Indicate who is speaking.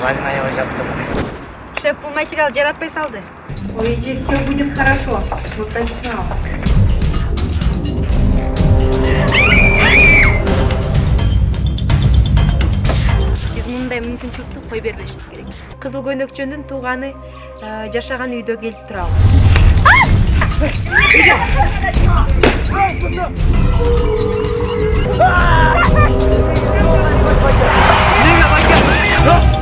Speaker 1: Галина аябай.
Speaker 2: Шеф бұл материал жаратпай салды. Ойынче все будет хорошо. Вот так знал. Біз мұндай мүмкіншілікті қой бермешіміз керек. Қызыл көйнекчөндүн тууганы жашаган үйдө келип турабыз.
Speaker 1: Nega